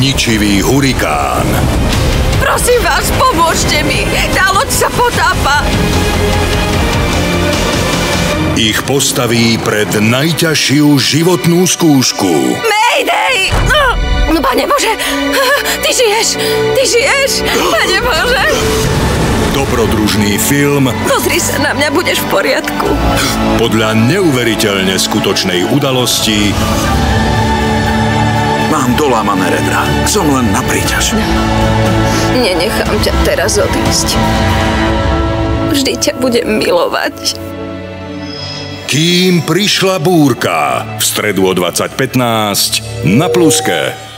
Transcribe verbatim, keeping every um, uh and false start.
Ničivý hurikán. Prosím vás, pomôžte mi! Tá loď sa potápa! Ich postaví pred najťažšiu životnú skúšku. Mayday! No, Pane Bože! Ty žiješ! Ty žiješ! Pane Bože! Dobrodružný film. Pozri sa na mňa, budeš v poriadku. Podľa neuveriteľne skutočnej udalosti. Mám dolámané rebra. Som len na príťaž. Nenechám ťa teraz odísť. Vždy ťa budem milovať. Kým prišla búrka. V stredu o dvadsať pätnásť na Pluske.